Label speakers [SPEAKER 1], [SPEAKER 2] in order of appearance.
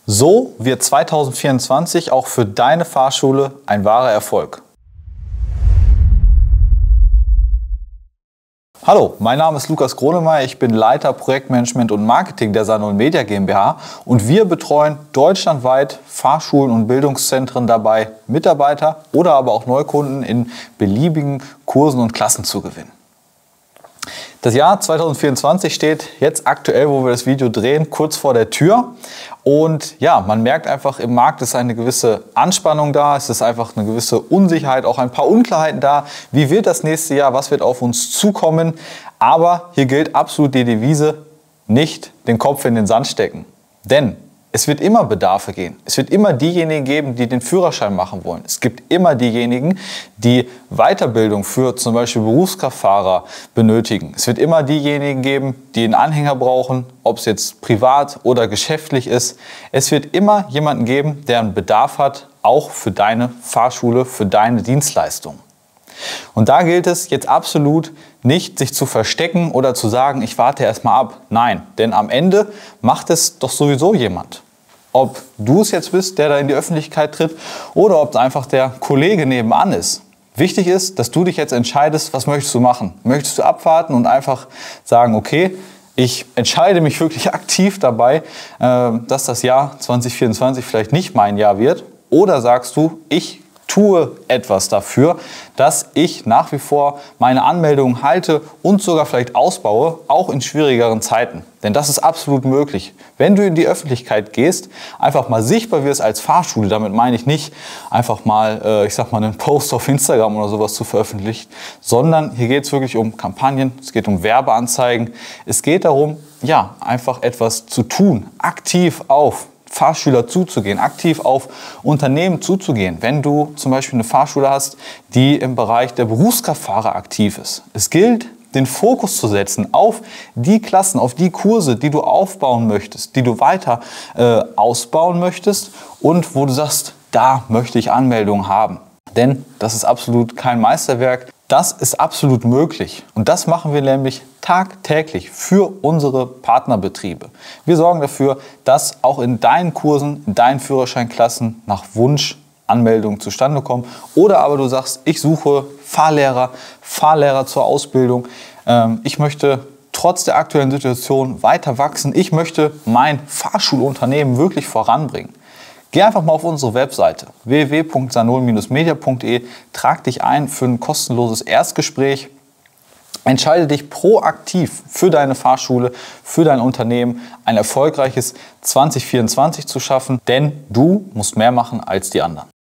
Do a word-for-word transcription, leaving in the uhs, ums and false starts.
[SPEAKER 1] So wird zweitausendvierundzwanzig auch für deine Fahrschule ein wahrer Erfolg. Hallo, mein Name ist Lukas Gronemeyer, ich bin Leiter Projektmanagement und Marketing der Sanol Media GmbH und wir betreuen deutschlandweit Fahrschulen und Bildungszentren dabei, Mitarbeiter oder aber auch Neukunden in beliebigen Kursen und Klassen zu gewinnen. Das Jahr zweitausendvierundzwanzig steht jetzt aktuell, wo wir das Video drehen, kurz vor der Tür. Und ja, man merkt einfach, im Markt ist eine gewisse Anspannung da, es ist einfach eine gewisse Unsicherheit, auch ein paar Unklarheiten da. Wie wird das nächste Jahr, was wird auf uns zukommen? Aber hier gilt absolut die Devise, nicht den Kopf in den Sand stecken. Denn es wird immer Bedarfe geben. Es wird immer diejenigen geben, die den Führerschein machen wollen. Es gibt immer diejenigen, die Weiterbildung für zum Beispiel Berufskraftfahrer benötigen. Es wird immer diejenigen geben, die einen Anhänger brauchen, ob es jetzt privat oder geschäftlich ist. Es wird immer jemanden geben, der einen Bedarf hat, auch für deine Fahrschule, für deine Dienstleistung. Und da gilt es jetzt absolut nicht, sich zu verstecken oder zu sagen, ich warte erst mal ab. Nein, denn am Ende macht es doch sowieso jemand. Ob du es jetzt bist, der da in die Öffentlichkeit tritt, oder ob es einfach der Kollege nebenan ist. Wichtig ist, dass du dich jetzt entscheidest, was möchtest du machen. Möchtest du abwarten und einfach sagen, okay, ich entscheide mich wirklich aktiv dabei, dass das Jahr zweitausendvierundzwanzig vielleicht nicht mein Jahr wird? Oder sagst du, ich tue etwas dafür, dass ich nach wie vor meine Anmeldungen halte und sogar vielleicht ausbaue, auch in schwierigeren Zeiten. Denn das ist absolut möglich. Wenn du in die Öffentlichkeit gehst, einfach mal sichtbar wirst als Fahrschule, damit meine ich nicht einfach mal, äh, ich sag mal, einen Post auf Instagram oder sowas zu veröffentlichen, sondern hier geht es wirklich um Kampagnen, es geht um Werbeanzeigen, es geht darum, ja, einfach etwas zu tun, aktiv auf Fahrschüler zuzugehen, aktiv auf Unternehmen zuzugehen. Wenn du zum Beispiel eine Fahrschule hast, die im Bereich der Berufskraftfahrer aktiv ist. Es gilt, den Fokus zu setzen auf die Klassen, auf die Kurse, die du aufbauen möchtest, die du weiter äh, ausbauen möchtest und wo du sagst, da möchte ich Anmeldungen haben. Denn das ist absolut kein Meisterwerk. Das ist absolut möglich. Und das machen wir nämlich tagtäglich für unsere Partnerbetriebe. Wir sorgen dafür, dass auch in deinen Kursen, in deinen Führerscheinklassen nach Wunsch Anmeldungen zustande kommen. Oder aber du sagst, ich suche Fahrlehrer, Fahrlehrer zur Ausbildung. Ich möchte trotz der aktuellen Situation weiter wachsen. Ich möchte mein Fahrschulunternehmen wirklich voranbringen. Geh einfach mal auf unsere Webseite w w w punkt sanol media punkt de, trag dich ein für ein kostenloses Erstgespräch. Entscheide dich proaktiv für deine Fahrschule, für dein Unternehmen, ein erfolgreiches zweitausendvierundzwanzig zu schaffen, denn du musst mehr machen als die anderen.